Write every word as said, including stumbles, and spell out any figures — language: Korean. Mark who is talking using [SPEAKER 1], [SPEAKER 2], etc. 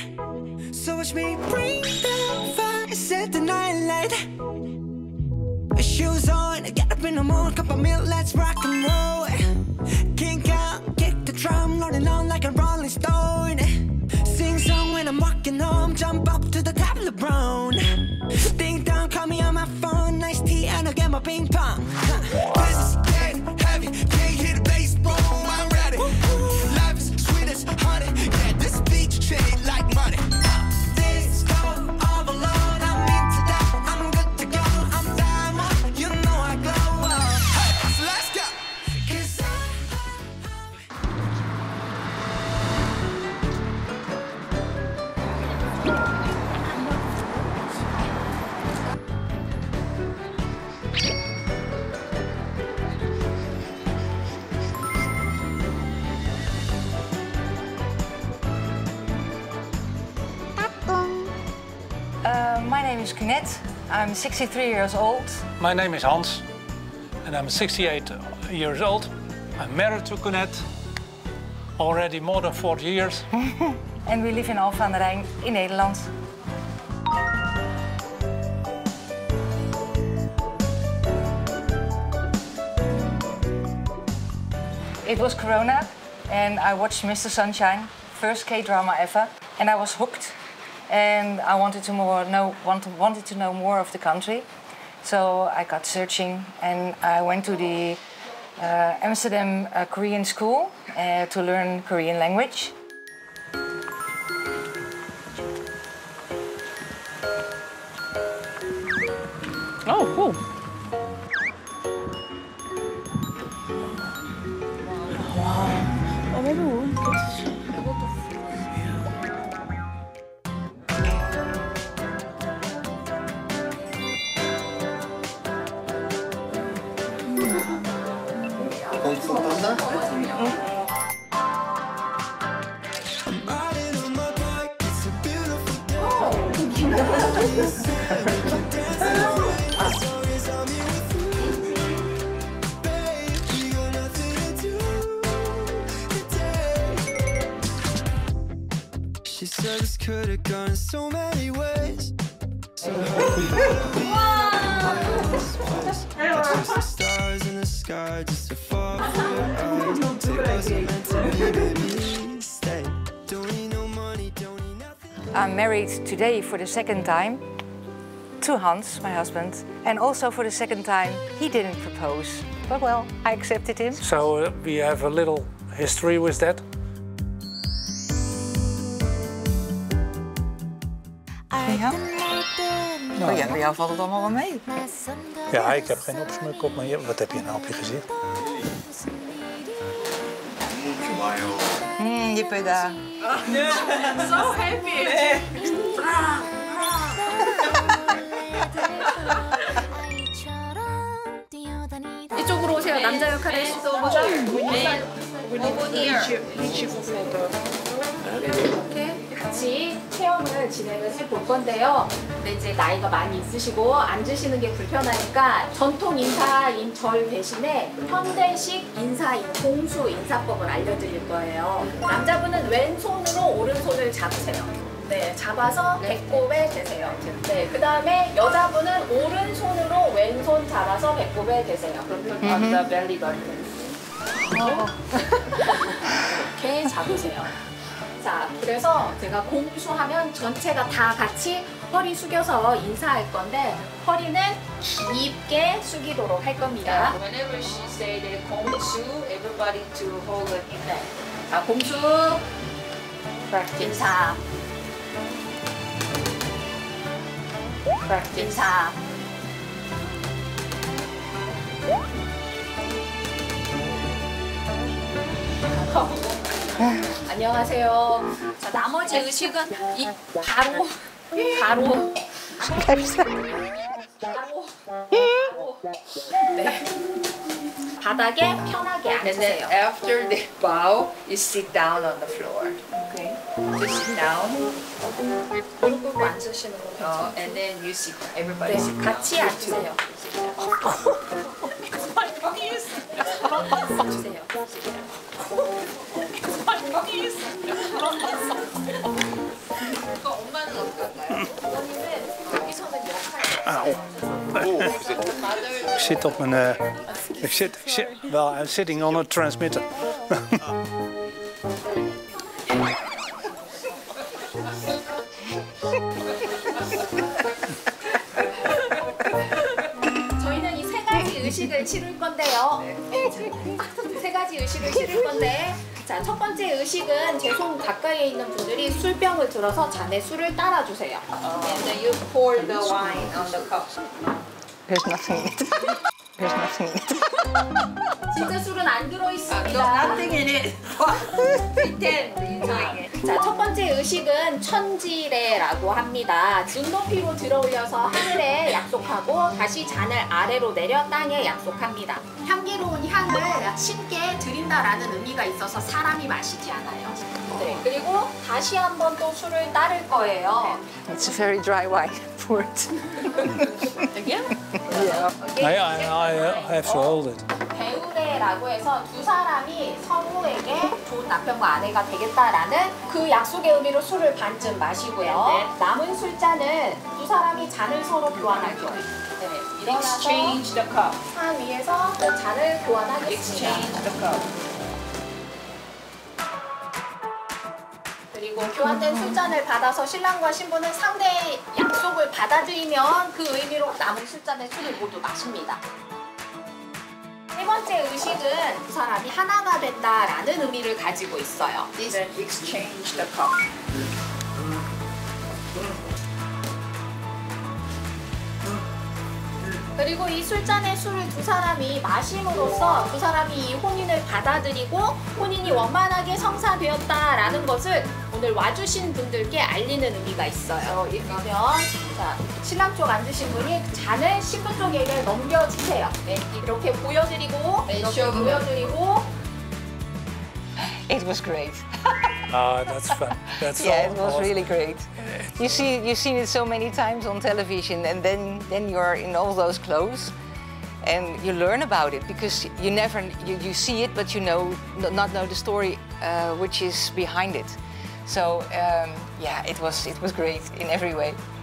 [SPEAKER 1] So watch me bring the fire, set the night light. Shoes on, get up in the morning, cup of milk, let's rock and roll. Kink out, kick the drum, rolling on like a rolling stone. Sing song when I'm walking home, jump up to the top of the brown. Ding dong, call me on my phone, nice tea and I'll get my ping pong. This is getting heavy, can't hear the bass, boom, I'm ready. Life is sweet as honey, yeah, this beach treated like money. This go overload, I'm into that, I'm good to go, I'm diamond, you know I glow up. Hey, so let's go. 'Cause I,
[SPEAKER 2] Uh, my name is Cunette. I'm sixty-three years old.
[SPEAKER 3] My name is Hans and I'm sixty-eight years old. I'm married to Cunette already more than forty years.
[SPEAKER 2] En we live in Alphen aan de Rijn in Nederland. It was Corona and I watched Mister Sunshine, first K-drama ever, and I was hooked. And I wanted to more know want, wanted to know more of the country, so I got searching and I went to the uh, Amsterdam uh, Korean school uh, to learn Korean language.
[SPEAKER 4] Oh, cool. Wow. Oh, maybe we'll get
[SPEAKER 1] she said this could have gone so many ways. So just the stars in the sky, just to fall for your eyes. It wasn't meant to be, baby. Stay. Don't need no money, don't need nothing.
[SPEAKER 2] I'm married today for the second time to Hans, my husband, and also for the second time he didn't propose. But well, I accepted him.
[SPEAKER 3] So uh, we have a little history with that.
[SPEAKER 2] Ja?
[SPEAKER 3] Nou,
[SPEAKER 2] Oh ja, bij jou valt het allemaal wel mee.
[SPEAKER 3] ja, ik heb geen opsmuk op, maar je, wat heb je nou op je gezicht?
[SPEAKER 2] Mm, 예쁘다.
[SPEAKER 4] So happy. 이쪽으로 오세요. 남자 역할을 해주시고자. 네. Over here. 이렇게 같이 체험을 진행을 해볼 건데요. 근데 이제 나이가 많이 있으시고 앉으시는 게 불편하니까 전통 인사인 절 대신에 현대식 인사인 공수 인사법을 알려드릴 거예요. 남자분은 왼손으로 오른손을 잡으세요. 네, 잡아서 배꼽에 대세요. 네, 그 다음에 여자분은 오른손으로 왼손 잡아서 배꼽에 대세요. 그럼 남자 벨리 버튼. 이렇게 잡으세요. 자, 그래서 제가 공수하면 전체가 다 같이 허리 숙여서 인사할 건데 허리는 깊게 숙이도록 할 겁니다. Whenever she say the 공수, everybody to hold it in there. 자, 공수, 인사, 인사. 안녕하세요. 자, 나머지 의식은 이 바로, 바로, 바로, 바로, 네. 바닥에 편하게 앉으세요.
[SPEAKER 5] And then after the bow, you sit down on the floor.
[SPEAKER 4] Okay.
[SPEAKER 5] You sit down.
[SPEAKER 4] 무릎 꿇고 앉으시는 거
[SPEAKER 5] Uh, and then you sit down. Everybody
[SPEAKER 4] 네,
[SPEAKER 5] sit down.
[SPEAKER 4] 같이 앉으세요.
[SPEAKER 5] 앉으세요. Sit down.
[SPEAKER 4] 그러니까 엄마는 어디 갔나요? 어머님은 여기서는 역할을
[SPEAKER 3] Auw. Ik zit op mijn. Uh, ik zit, ik zit. Well, I'm sitting on a transmitter.
[SPEAKER 4] 저희는 이 세 가지 의식을 치룰 건데요. 세 가지 의식을 치룰 건데, 자, 첫 번째 의식은 제 손 가까이에 있는 분들이 술병을 들어서 잔에 술을 따라주세요.
[SPEAKER 5] And then you pour the wine on the cup.
[SPEAKER 2] There's nothing in it. There's nothing in it.
[SPEAKER 4] 진짜 술은 안 들어
[SPEAKER 5] No,
[SPEAKER 4] 있습니다.
[SPEAKER 5] nothing in it. Pretend you're doing it.
[SPEAKER 4] 자, 첫 번째 의식은 천지례라고 합니다. 눈높이로 들어올려서 하늘에 약속하고 다시 잔을 아래로 내려 땅에 약속합니다. 향기로운 향을 신께 드린다라는 의미가 있어서 사람이 마시지 않아요. 네, 그리고 다시 한번 또 술을 따를 거예요.
[SPEAKER 2] It's a very dry wine. Pour it.
[SPEAKER 4] Again?
[SPEAKER 3] I, I, I have to hold it.
[SPEAKER 4] 배우례라고 해서 두 사람이 성우에게 좋은 남편과 아내가 되겠다라는 그 약속의 의미로 술을 반쯤 마시고요. 남은 술잔은 두 사람이 잔을 서로 교환할 거예요. 네, 일어나서
[SPEAKER 5] Exchange the cup.
[SPEAKER 4] 산 위에서 잔을 교환하겠습니다.
[SPEAKER 5] Exchange the cup.
[SPEAKER 4] 그리고 교환된 술잔을 받아서 신랑과 신부는 상대의 약속을 받아들이면 그 의미로 남은 술잔의 술을 모두 마십니다. 세 번째 의식은 두 사람이 하나가 된다라는 의미를 가지고 있어요.
[SPEAKER 5] Then exchange the cup.
[SPEAKER 4] 그리고 이 술잔의 술을 두 사람이 마심으로써 두 사람이 이 혼인을 받아들이고 혼인이 원만하게 성사되었다라는 것을 오늘 와주신 분들께 알리는 의미가 있어요. 그러면 자, 신랑 쪽 앉으신 분이 잔을 신부 쪽에게 넘겨주세요. 네, 이렇게 보여드리고 이렇게 보여드리고
[SPEAKER 2] It was great.
[SPEAKER 3] Ah, that's fun. That's
[SPEAKER 2] Yeah,
[SPEAKER 3] all,
[SPEAKER 2] it was
[SPEAKER 3] all-
[SPEAKER 2] really great. You see, you've seen it so many times on television, and then then you're in all those clothes, and you learn about it because you never you, you see it, but you know not know the story uh, which is behind it. So um, yeah, it was it was great in every way.